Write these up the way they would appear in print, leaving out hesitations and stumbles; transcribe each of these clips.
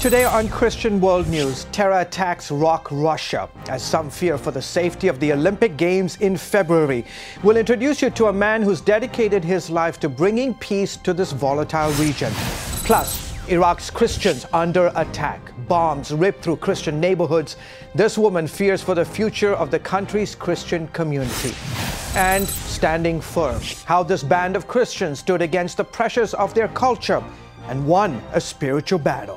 Today on Christian World News, terror attacks rock Russia as some fear for the safety of the Olympic Games in February. We'll introduce you to a man who's dedicated his life to bringing peace to this volatile region. Plus, Iraq's Christians under attack. Bombs rip through Christian neighborhoods. This woman fears for the future of the country's Christian community. And standing firm, how this band of Christians stood against the pressures of their culture and won a spiritual battle.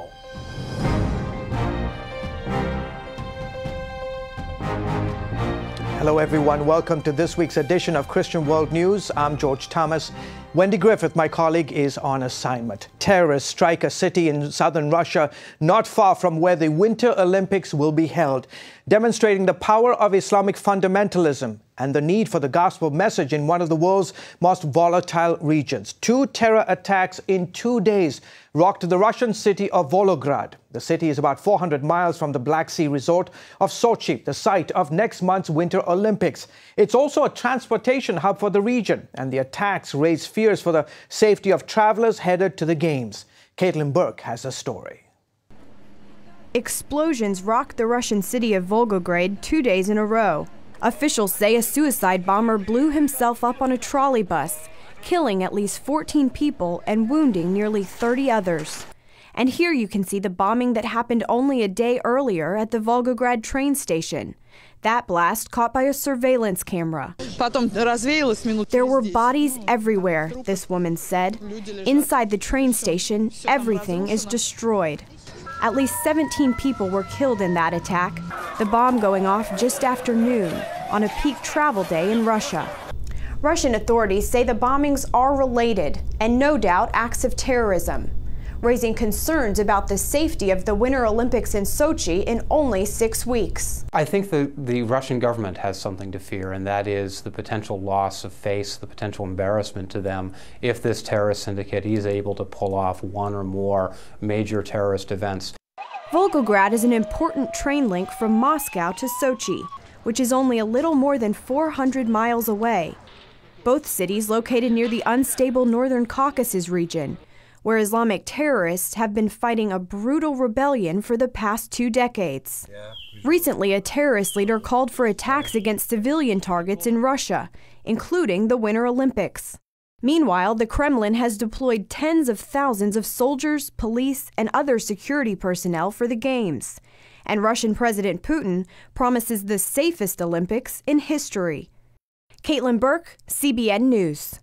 Hello everyone, welcome to this week's edition of Christian World News. I'm George Thomas. Wendy Griffith, my colleague, is on assignment. Terrorists strike a city in southern Russia, not far from where the Winter Olympics will be held, demonstrating the power of Islamic fundamentalism and the need for the gospel message in one of the world's most volatile regions. 2 terror attacks in 2 days rocked the Russian city of Volgograd. The city is about 400 miles from the Black Sea resort of Sochi, the site of next month's Winter Olympics. It's also a transportation hub for the region, and the attacks raise fears for the safety of travelers headed to the Games. Caitlin Burke has a story. Explosions rocked the Russian city of Volgograd 2 days in a row. Officials say a suicide bomber blew himself up on a trolley bus, killing at least 14 people and wounding nearly 30 others. And here you can see the bombing that happened only a day earlier at the Volgograd train station. That blast caught by a surveillance camera. There were bodies everywhere, this woman said. Inside the train station, everything is destroyed. At least 17 people were killed in that attack, the bomb going off just after noon on a peak travel day in Russia. Russian authorities say the bombings are related and no doubt acts of terrorism, raising concerns about the safety of the Winter Olympics in Sochi in only 6 weeks. I think the Russian government has something to fear, and that is the potential loss of face, the potential embarrassment to them if this terrorist syndicate is able to pull off one or more major terrorist events. Volgograd is an important train link from Moscow to Sochi, which is only a little more than 400 miles away. Both cities located near the unstable northern Caucasus region, where Islamic terrorists have been fighting a brutal rebellion for the past 2 decades. Recently, a terrorist leader called for attacks against civilian targets in Russia, including the Winter Olympics. Meanwhile, the Kremlin has deployed tens of thousands of soldiers, police, and other security personnel for the Games. And Russian President Putin promises the safest Olympics in history. Caitlin Burke, CBN News.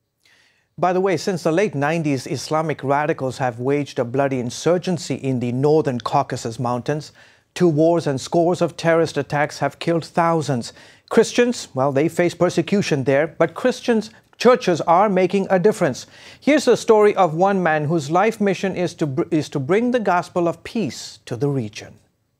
By the way, since the late 90s, Islamic radicals have waged a bloody insurgency in the northern Caucasus Mountains. 2 wars and scores of terrorist attacks have killed thousands. Christians, well, they face persecution there, but churches are making a difference. Here's the story of one man whose life mission is to bring the gospel of peace to the region.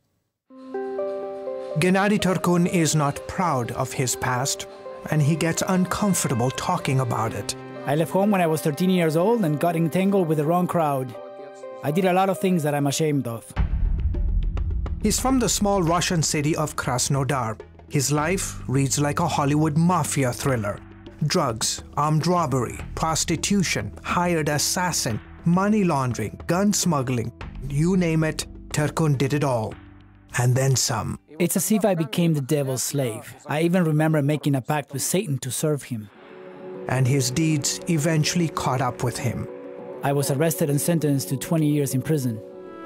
Gennady Turkun is not proud of his past, and he gets uncomfortable talking about it. I left home when I was 13 years old and got entangled with the wrong crowd. I did a lot of things that I'm ashamed of. He's from the small Russian city of Krasnodar. His life reads like a Hollywood mafia thriller. Drugs, armed robbery, prostitution, hired assassin, money laundering, gun smuggling, you name it, Turkun did it all. And then some. It's as if I became the devil's slave. I even remember making a pact with Satan to serve him. And his deeds eventually caught up with him. I was arrested and sentenced to 20 years in prison.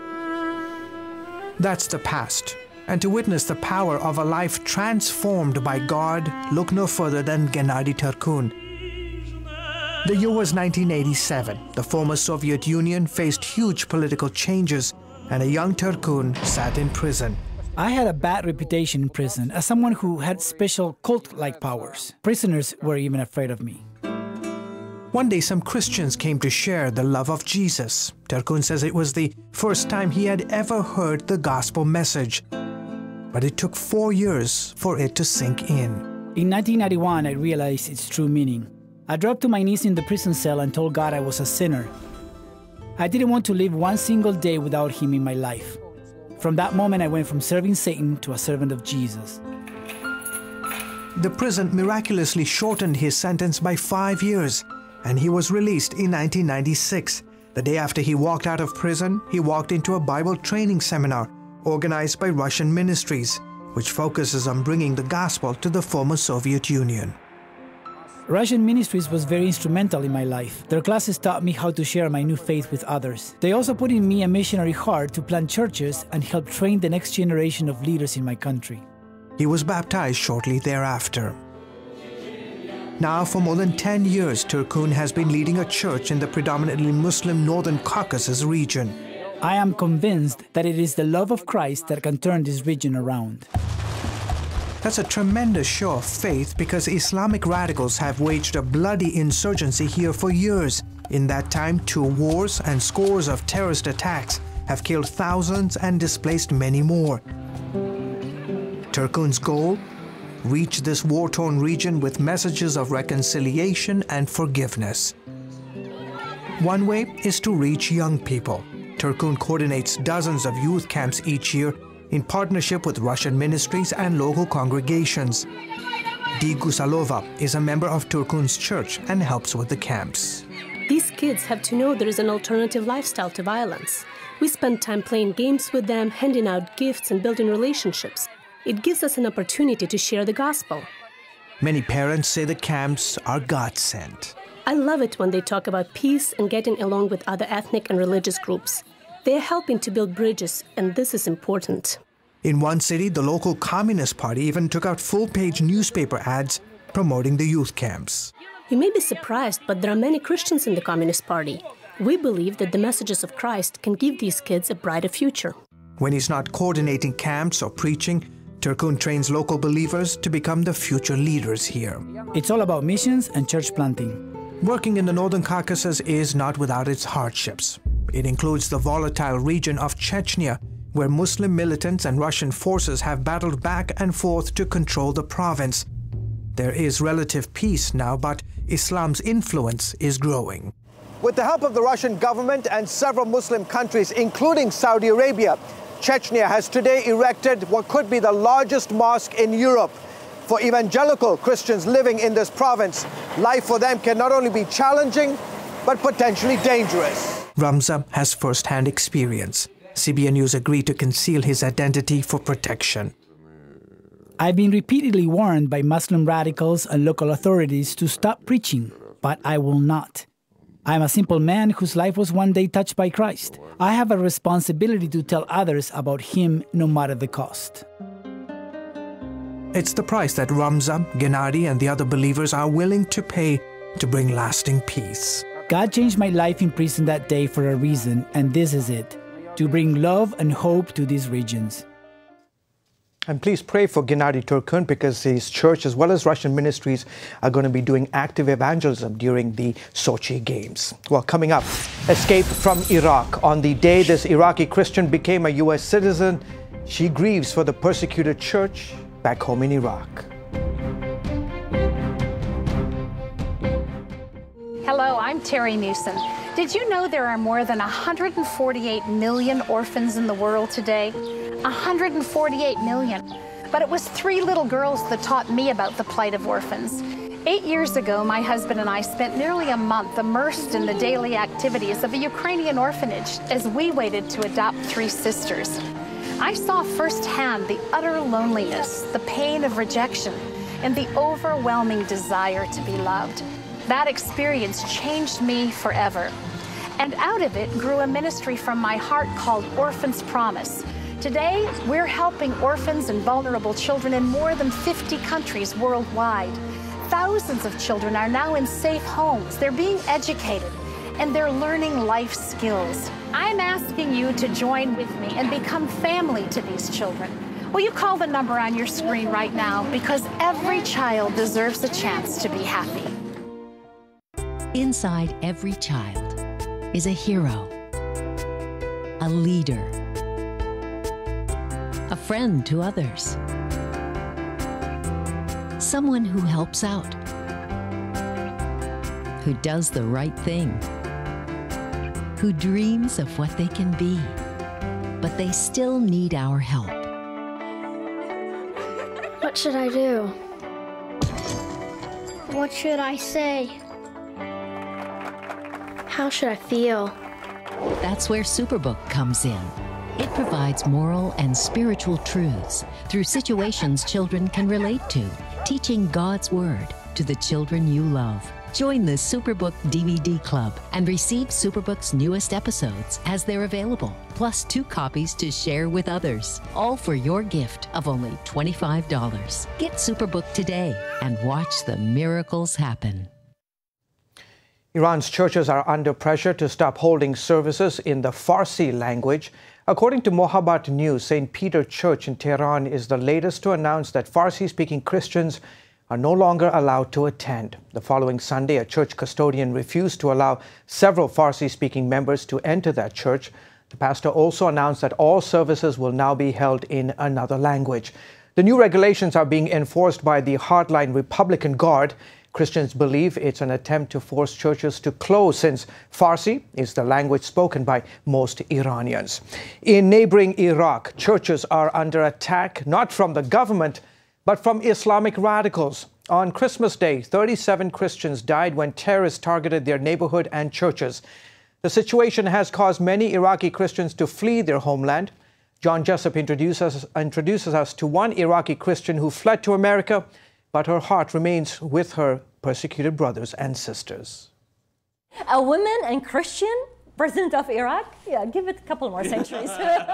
That's the past. And to witness the power of a life transformed by God, look no further than Gennady Turkun. The year was 1987. The former Soviet Union faced huge political changes, and a young Turkun sat in prison. I had a bad reputation in prison as someone who had special cult-like powers. Prisoners were even afraid of me. One day, some Christians came to share the love of Jesus. Turkun says it was the first time he had ever heard the gospel message. But it took 4 years for it to sink in. In 1991, I realized its true meaning. I dropped to my knees in the prison cell and told God I was a sinner. I didn't want to live one single day without Him in my life. From that moment, I went from serving Satan to a servant of Jesus. The prison miraculously shortened his sentence by 5 years, and he was released in 1996. The day after he walked out of prison, he walked into a Bible training seminar organized by Russian ministries, which focuses on bringing the gospel to the former Soviet Union. Russian ministries was very instrumental in my life. Their classes taught me how to share my new faith with others. They also put in me a missionary heart to plant churches and help train the next generation of leaders in my country. He was baptized shortly thereafter. Now, for more than 10 years, Turkun has been leading a church in the predominantly Muslim Northern Caucasus region. I am convinced that it is the love of Christ that can turn this region around. That's a tremendous show of faith because Islamic radicals have waged a bloody insurgency here for years. In that time, 2 wars and scores of terrorist attacks have killed thousands and displaced many more. Turkun's goal? Reach this war-torn region with messages of reconciliation and forgiveness. One way is to reach young people. Turkun coordinates dozens of youth camps each year in partnership with Russian ministries and local congregations. Di Gusalova is a member of Turkun's church and helps with the camps. These kids have to know there is an alternative lifestyle to violence. We spend time playing games with them, handing out gifts and building relationships. It gives us an opportunity to share the gospel. Many parents say the camps are God-sent. I love it when they talk about peace and getting along with other ethnic and religious groups. They are helping to build bridges, and this is important. In one city, the local Communist Party even took out full-page newspaper ads promoting the youth camps. You may be surprised, but there are many Christians in the Communist Party. We believe that the messages of Christ can give these kids a brighter future. When he's not coordinating camps or preaching, Turkun trains local believers to become the future leaders here. It's all about missions and church planting. Working in the Northern Caucasus is not without its hardships. It includes the volatile region of Chechnya, where Muslim militants and Russian forces have battled back and forth to control the province. There is relative peace now, but Islam's influence is growing. With the help of the Russian government and several Muslim countries, including Saudi Arabia, Chechnya has today erected what could be the largest mosque in Europe. For evangelical Christians living in this province, life for them can not only be challenging, but potentially dangerous. Ramza has first-hand experience. CBN News agreed to conceal his identity for protection. I've been repeatedly warned by Muslim radicals and local authorities to stop preaching, but I will not. I'm a simple man whose life was one day touched by Christ. I have a responsibility to tell others about Him no matter the cost. It's the price that Ramza, Gennady, and the other believers are willing to pay to bring lasting peace. God changed my life in prison that day for a reason, and this is it, to bring love and hope to these regions. And please pray for Gennady Turkun because his church as well as Russian ministries are going to be doing active evangelism during the Sochi Games. Well, coming up, escape from Iraq. On the day this Iraqi Christian became a U.S. citizen, she grieves for the persecuted church back home in Iraq. Hello, I'm Terry Newsom. Did you know there are more than 148 million orphans in the world today? 148 million. But it was 3 little girls that taught me about the plight of orphans. 8 years ago, my husband and I spent nearly a month immersed in the daily activities of a Ukrainian orphanage as we waited to adopt 3 sisters. I saw firsthand the utter loneliness, the pain of rejection, and the overwhelming desire to be loved. That experience changed me forever. And out of it grew a ministry from my heart called Orphans Promise. Today, we're helping orphans and vulnerable children in more than 50 countries worldwide. Thousands of children are now in safe homes. They're being educated, and they're learning life skills. I'm asking you to join with me and become family to these children. Will you call the number on your screen right now? Because every child deserves a chance to be happy. Inside every child is a hero, a leader, a friend to others, someone who helps out, who does the right thing, who dreams of what they can be, but they still need our help. What should I do? What should I say? How should I feel? That's where Superbook comes in. It provides moral and spiritual truths through situations children can relate to, teaching God's Word to the children you love. Join the Superbook DVD Club and receive Superbook's newest episodes as they're available, plus 2 copies to share with others, all for your gift of only $25. Get Superbook today and watch the miracles happen. Iran's churches are under pressure to stop holding services in the Farsi language. According to Mohabbat News, St. Peter Church in Tehran is the latest to announce that Farsi-speaking Christians are no longer allowed to attend. The following Sunday, a church custodian refused to allow several Farsi-speaking members to enter that church. The pastor also announced that all services will now be held in another language. The new regulations are being enforced by the hardline Republican Guard. Christians believe it's an attempt to force churches to close, since Farsi is the language spoken by most Iranians. In neighboring Iraq, churches are under attack, not from the government, but from Islamic radicals. On Christmas Day, 37 Christians died when terrorists targeted their neighborhood and churches. The situation has caused many Iraqi Christians to flee their homeland. John Jessup introduces us to one Iraqi Christian who fled to America, but her heart remains with her persecuted brothers and sisters. A woman and Christian president of Iraq? Yeah, give it a couple more centuries.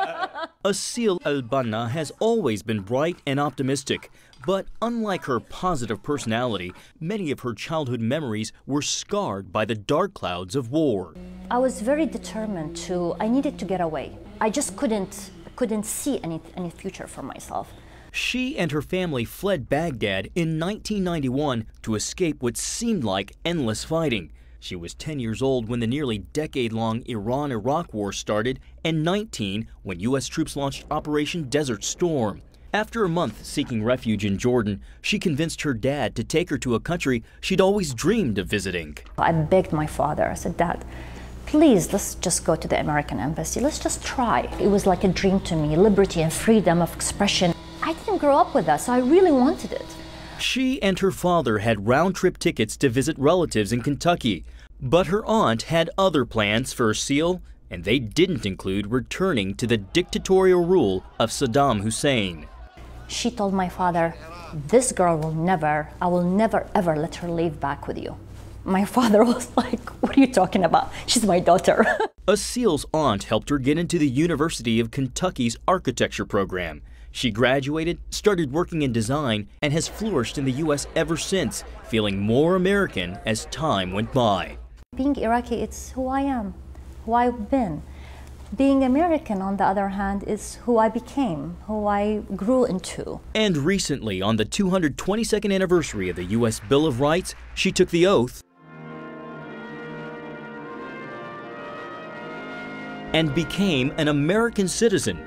Asil al-Banna has always been bright and optimistic, but unlike her positive personality, many of her childhood memories were scarred by the dark clouds of war. I was very determined I needed to get away. I just couldn't see any future for myself. She and her family fled Baghdad in 1991 to escape what seemed like endless fighting. She was 10 years old when the nearly decade-long Iran-Iraq war started, and 19 when U.S. troops launched Operation Desert Storm. After a month seeking refuge in Jordan, she convinced her dad to take her to a country she'd always dreamed of visiting. I begged my father. I said, Dad, please, let's just go to the American embassy. Let's just try. It was like a dream to me, liberty and freedom of expression. I didn't grow up with that, so I really wanted it. She and her father had round-trip tickets to visit relatives in Kentucky, but her aunt had other plans for Asil, and they didn't include returning to the dictatorial rule of Saddam Hussein. She told my father, this girl I will never ever let her leave back with you. My father was like, what are you talking about? She's my daughter. Asil's aunt helped her get into the University of Kentucky's architecture program. She graduated, started working in design, and has flourished in the U.S. ever since, feeling more American as time went by. Being Iraqi, it's who I am, who I've been. Being American, on the other hand, is who I became, who I grew into. And recently, on the 222nd anniversary of the U.S. Bill of Rights, she took the oath and became an American citizen,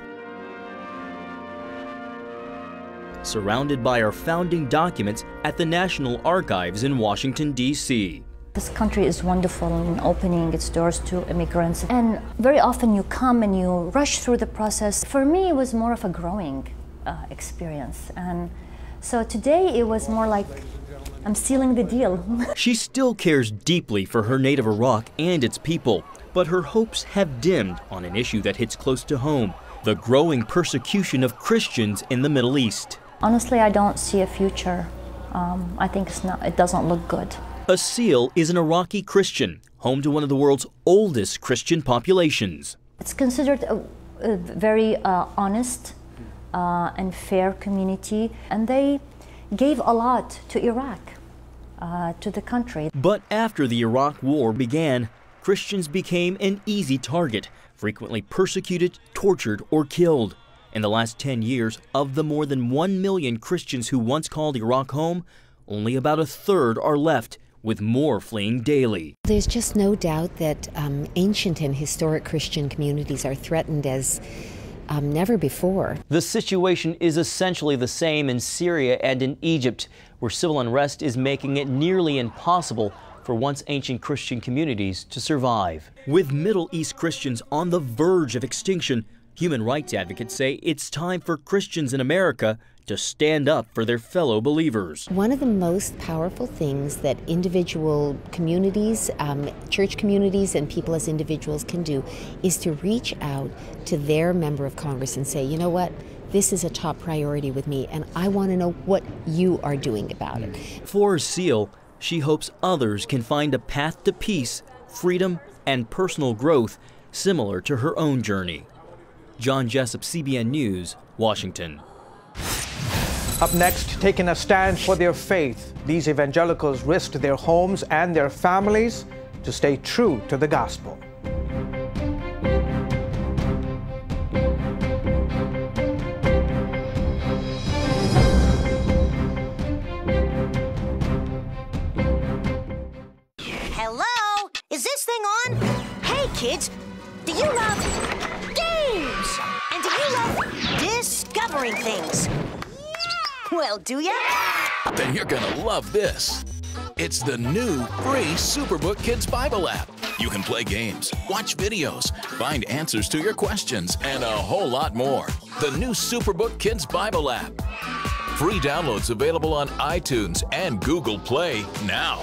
surrounded by our founding documents at the National Archives in Washington, D.C. This country is wonderful in opening its doors to immigrants, and very often you come and you rush through the process. For me, it was more of a growing experience, and so today it was more like I'm sealing the deal. She still cares deeply for her native Iraq and its people, but her hopes have dimmed on an issue that hits close to home: the growing persecution of Christians in the Middle East. Honestly, I don't see a future. I think it doesn't look good. Asil is an Iraqi Christian, home to one of the world's oldest Christian populations. It's considered a very honest and fair community, and they gave a lot to Iraq, to the country. But after the Iraq War began, Christians became an easy target, frequently persecuted, tortured, or killed. In the last 10 years, of the more than 1 million Christians who once called Iraq home, only about a third are left, with more fleeing daily. There's just no doubt that ancient and historic Christian communities are threatened as never before. The situation is essentially the same in Syria and in Egypt, where civil unrest is making it nearly impossible for once ancient Christian communities to survive. With Middle East Christians on the verge of extinction, Human rights advocates say it's time for Christians in America to stand up for their fellow believers. One of the most powerful things that individual communities, church communities, and people as individuals can do is to reach out to their member of Congress and say, you know what, this is a top priority with me, and I want to know what you are doing about it. For Seal, she hopes others can find a path to peace, freedom, and personal growth similar to her own journey. John Jessup, CBN News, Washington. Up next, taking a stand for their faith, these evangelicals risked their homes and their families to stay true to the gospel. Hello? Is this thing on? Hey, kids, do you love games? And do you love discovering things? Well, do ya? Then you're gonna love this. It's the new free Superbook Kids Bible app. You can play games, watch videos, find answers to your questions, and a whole lot more. The new Superbook Kids Bible app. Free downloads available on iTunes and Google Play now.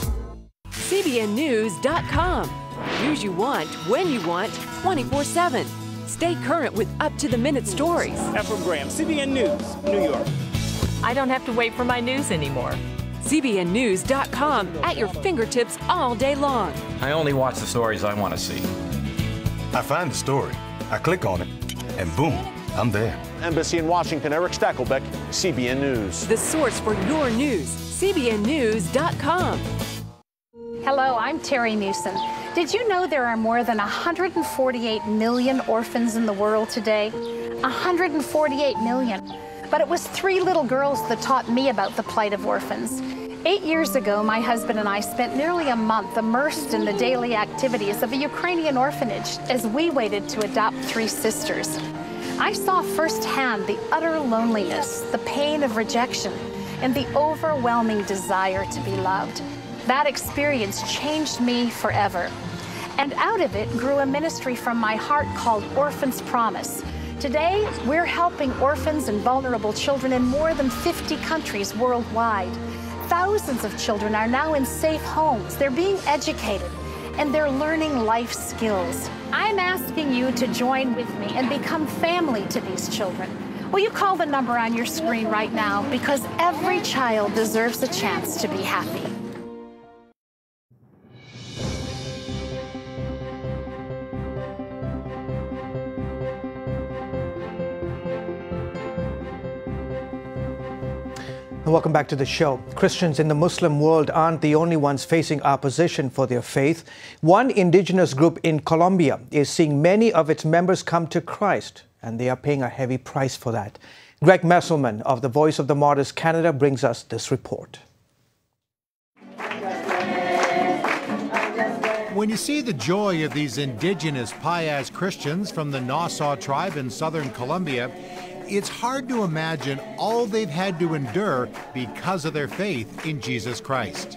CBNnews.com. News you want, when you want, 24/7. Stay current with up-to-the-minute stories. Ephraim Graham, CBN News, New York. I don't have to wait for my news anymore. CBNnews.com at your fingertips all day long. I only watch the stories I want to see. I find the story, I click on it, and boom, I'm there. Embassy in Washington, Eric Stackelbeck, CBN News. The source for your news, CBNnews.com. Hello, I'm Terry Meeuwsen. Did you know there are more than 148 million orphans in the world today? 148 million. But it was 3 little girls that taught me about the plight of orphans. 8 years ago, my husband and I spent nearly a month immersed in the daily activities of a Ukrainian orphanage as we waited to adopt 3 sisters. I saw firsthand the utter loneliness, the pain of rejection, and the overwhelming desire to be loved. That experience changed me forever. And out of it grew a ministry from my heart called Orphans Promise. Today, we're helping orphans and vulnerable children in more than 50 countries worldwide. Thousands of children are now in safe homes. They're being educated, and they're learning life skills. I'm asking you to join with me and become family to these children. Will you call the number on your screen right now? Because every child deserves a chance to be happy. Welcome back to the show. Christians in the Muslim world aren't the only ones facing opposition for their faith. One indigenous group in Colombia is seeing many of its members come to Christ, and they are paying a heavy price for that. Greg Messelman of the Voice of the Martyrs Canada brings us this report. When you see the joy of these indigenous Payas Christians from the Nassau tribe in southern Colombia, it's hard to imagine all they've had to endure because of their faith in Jesus Christ.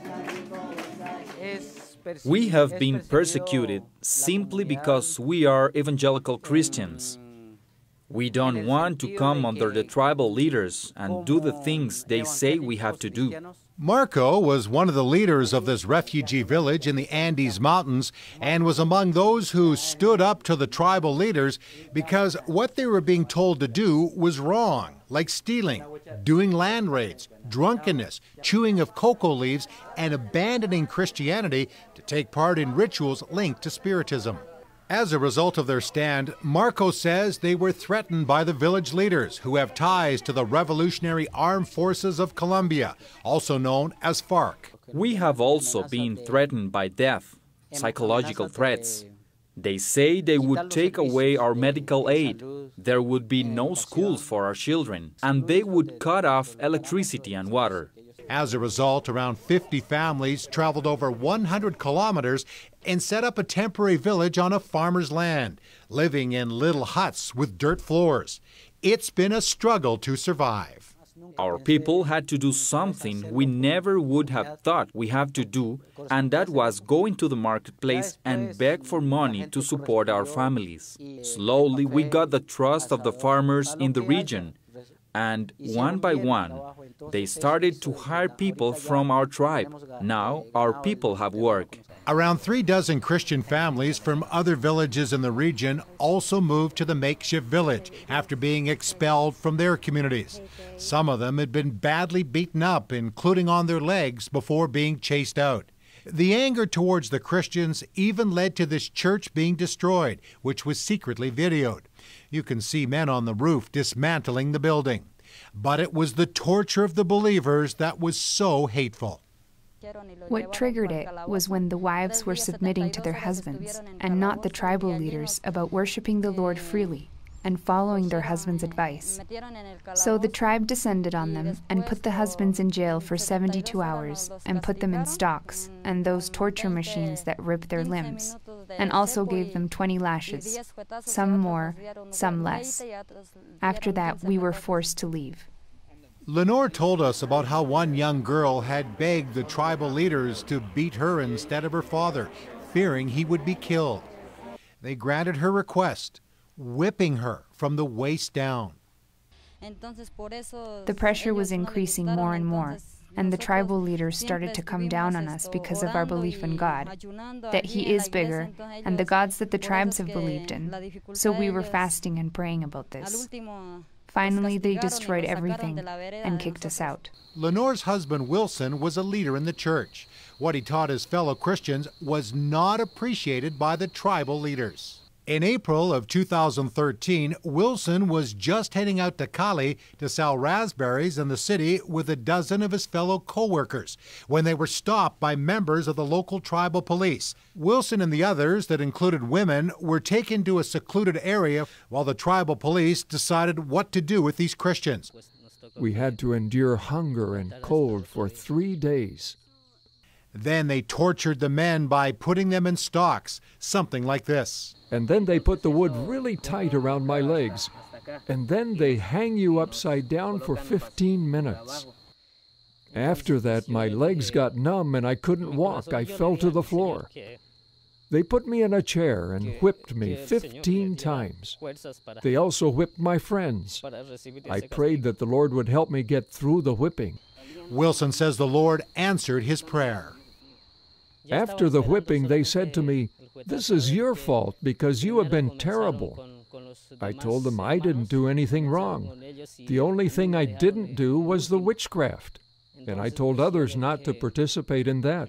We have been persecuted simply because we are evangelical Christians. We don't want to come under the tribal leaders and do the things they say we have to do. Marco was one of the leaders of this refugee village in the Andes Mountains and was among those who stood up to the tribal leaders because what they were being told to do was wrong, like stealing, doing land raids, drunkenness, chewing of cocoa leaves, and abandoning Christianity to take part in rituals linked to Spiritism. As a result of their stand, Marco says they were threatened by the village leaders who have ties to the Revolutionary Armed Forces of Colombia, also known as FARC. We have also been threatened by death, psychological threats. They say they would take away our medical aid, there would be no schools for our children, and they would cut off electricity and water. As a result, around 50 families traveled over 100 kilometers and set up a temporary village on a farmer's land, living in little huts with dirt floors. It's been a struggle to survive. Our people had to do something we never would have thought we have to do, and that was go into the marketplace and beg for money to support our families. Slowly, we got the trust of the farmers in the region, and one by one, they started to hire people from our tribe. Now, our people have work. Around 36 Christian families from other villages in the region also moved to the makeshift village after being expelled from their communities. Some of them had been badly beaten up, including on their legs, before being chased out. The anger towards the Christians even led to this church being destroyed, which was secretly videoed. You can see men on the roof dismantling the building. But it was the torture of the believers that was so hateful. What triggered it was when the wives were submitting to their husbands and not the tribal leaders about worshiping the Lord freely and following their husband's advice. So the tribe descended on them and put the husbands in jail for 72 hours and put them in stocks and those torture machines that rip their limbs, and also gave them 20 lashes, some more, some less. After that, we were forced to leave. Lenore told us about how one young girl had begged the tribal leaders to beat her instead of her father, fearing he would be killed. They granted her request, whipping her from the waist down. The pressure was increasing more and more, and the tribal leaders started to come down on us because of our belief in God, that He is bigger, and the gods that the tribes have believed in. So we were fasting and praying about this. Finally, they destroyed everything and kicked us out. Lenore's husband, Wilson, was a leader in the church. What he taught his fellow Christians was not appreciated by the tribal leaders. In April of 2013, Wilson was just heading out to Cali to sell raspberries in the city with a dozen of his fellow co-workers when they were stopped by members of the local tribal police. Wilson and the others, that included women, were taken to a secluded area while the tribal police decided what to do with these Christians. We had to endure hunger and cold for 3 days. Then they tortured the men by putting them in stocks, something like this. And then they put the wood really tight around my legs. And then they hang you upside down for 15 minutes. After that, my legs got numb and I couldn't walk. I fell to the floor. They put me in a chair and whipped me 15 times. They also whipped my friends. I prayed that the Lord would help me get through the whipping. Wilson says the Lord answered his prayer. After the whipping, they said to me, "This is your fault because you have been terrible." I told them I didn't do anything wrong. The only thing I didn't do was the witchcraft, and I told others not to participate in that.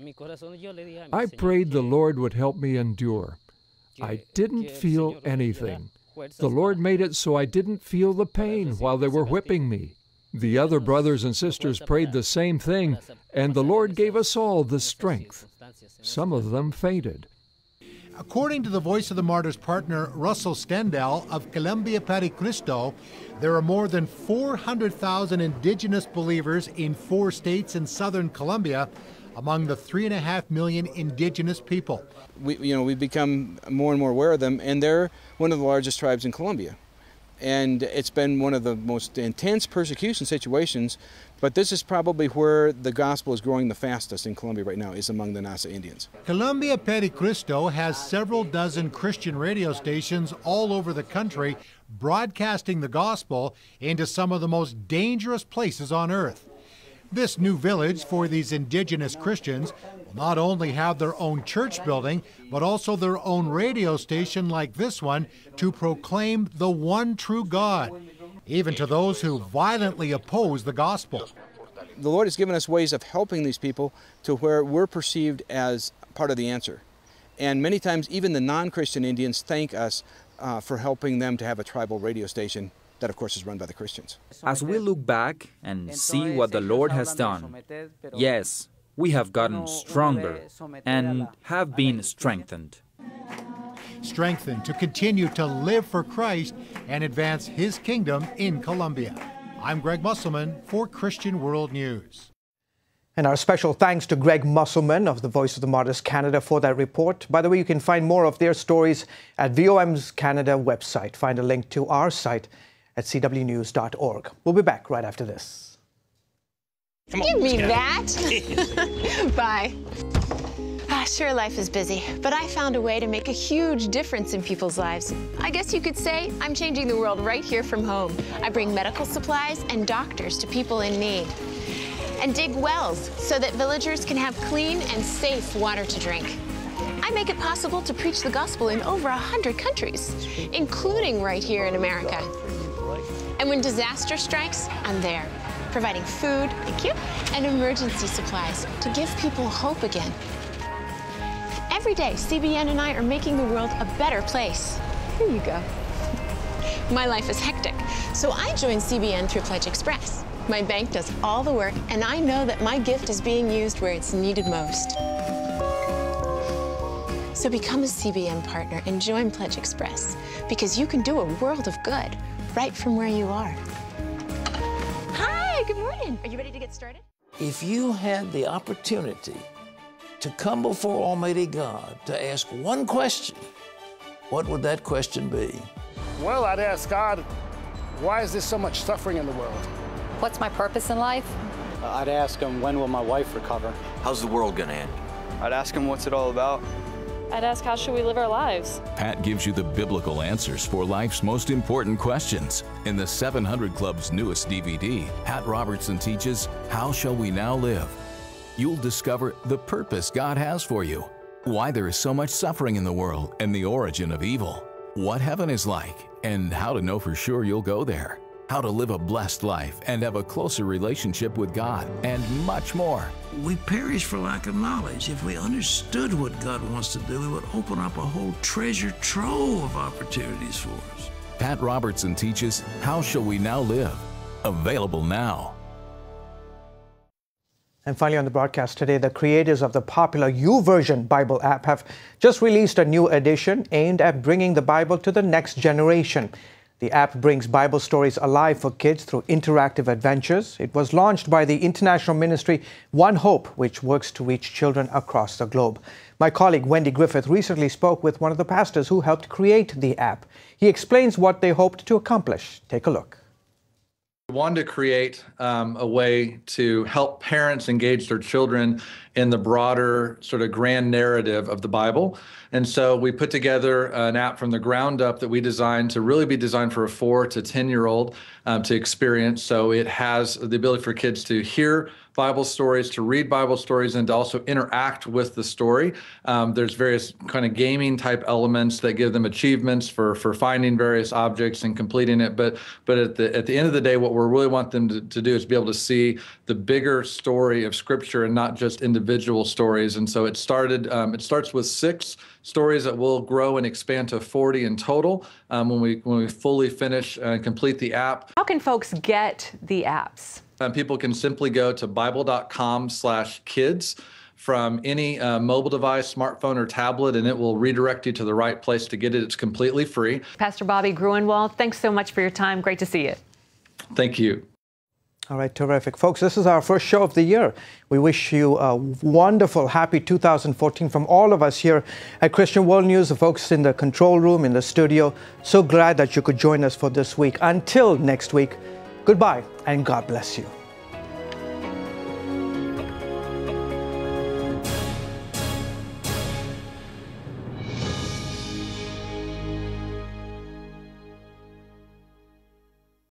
I prayed the Lord would help me endure. I didn't feel anything. The Lord made it so I didn't feel the pain while they were whipping me. The other brothers and sisters prayed the same thing, and the Lord gave us all the strength. Some of them fainted. According to the Voice of the Martyrs partner Russell Stendhal of Columbia Pari Cristo, there are more than 400,000 indigenous believers in 4 states in southern Colombia, among the 3.5 million indigenous people. We've become more and more aware of them, and they're one of the largest tribes in Colombia. And it's been one of the most intense persecution situations, but this is probably where the gospel is growing the fastest in Colombia right now, is among the Nasa Indians. Columbia Pari Cristo has several dozen Christian radio stations all over the country broadcasting the gospel into some of the most dangerous places on earth. This new village for these indigenous Christians will not only have their own church building, but also their own radio station like this one to proclaim the one true God, even to those who violently oppose the gospel. The Lord has given us ways of helping these people to where we're perceived as part of the answer. And many times even the non-Christian Indians thank us for helping them to have a tribal radio station that, of course, is run by the Christians. As we look back and see what the Lord has done, yes, we have gotten stronger and have been strengthened. Strengthened to continue to live for Christ and advance His kingdom in Colombia. I'm Greg Musselman for Christian World News. And our special thanks to Greg Musselman of the Voice of the Martyrs Canada for that report. By the way, you can find more of their stories at VOM's Canada website. Find a link to our site at cwnews.org. We'll be back right after this. Give me that. Bye. Sure, life is busy, but I found a way to make a huge difference in people's lives. I guess you could say I'm changing the world right here from home. I bring medical supplies and doctors to people in need, and dig wells so that villagers can have clean and safe water to drink. I make it possible to preach the gospel in over 100 countries, including right here in America. And when disaster strikes, I'm there, providing food, thank you, and emergency supplies to give people hope again. Every day, CBN and I are making the world a better place. Here you go. My life is hectic, so I joined CBN through Pledge Express. My bank does all the work, and I know that my gift is being used where it's needed most. So become a CBN partner and join Pledge Express, because you can do a world of good right from where you are. Hi, good morning. Are you ready to get started? If you had the opportunity to come before Almighty God to ask one question, what would that question be? Well, I'd ask God, why is there so much suffering in the world? What's my purpose in life? I'd ask him, when will my wife recover? How's the world gonna end? I'd ask him, what's it all about? I'd ask, how should we live our lives? Pat gives you the biblical answers for life's most important questions. In the 700 Club's newest DVD, Pat Robertson teaches, How Shall We Now Live? You'll discover the purpose God has for you, why there is so much suffering in the world and the origin of evil, what heaven is like, and how to know for sure you'll go there, how to live a blessed life and have a closer relationship with God, and much more. We perish for lack of knowledge. If we understood what God wants to do, we would open up a whole treasure trove of opportunities for us. Pat Robertson teaches, How Shall We Now Live? Available now. And finally on the broadcast today, the creators of the popular YouVersion Bible app have just released a new edition aimed at bringing the Bible to the next generation. The app brings Bible stories alive for kids through interactive adventures. It was launched by the international ministry One Hope, which works to reach children across the globe. My colleague Wendy Griffith recently spoke with one of the pastors who helped create the app. He explains what they hoped to accomplish. Take a look. We wanted to create a way to help parents engage their children in the broader sort of grand narrative of the Bible. And so we put together an app from the ground up that we designed to really be designed for a 4 to 10-year-old to experience. So it has the ability for kids to hear Bible stories, to read Bible stories, and to also interact with the story. There's various kind of gaming type elements that give them achievements for finding various objects and completing it. But at the end of the day, what we really want them to do is be able to see the bigger story of Scripture and not just individual stories. And so it starts with 6 stories that will grow and expand to 40 in total when we fully finish and complete the app. How can folks get the apps? People can simply go to bible.com/kids from any mobile device, smartphone, or tablet, and it will redirect you to the right place to get it. It's completely free. Pastor Bobby Gruenwald, thanks so much for your time. Great to see you. Thank you. All right, terrific. Folks, this is our first show of the year. We wish you a wonderful, happy 2014 from all of us here at Christian World News, the folks in the control room, in the studio. So glad that you could join us for this week. Until next week, goodbye and God bless you.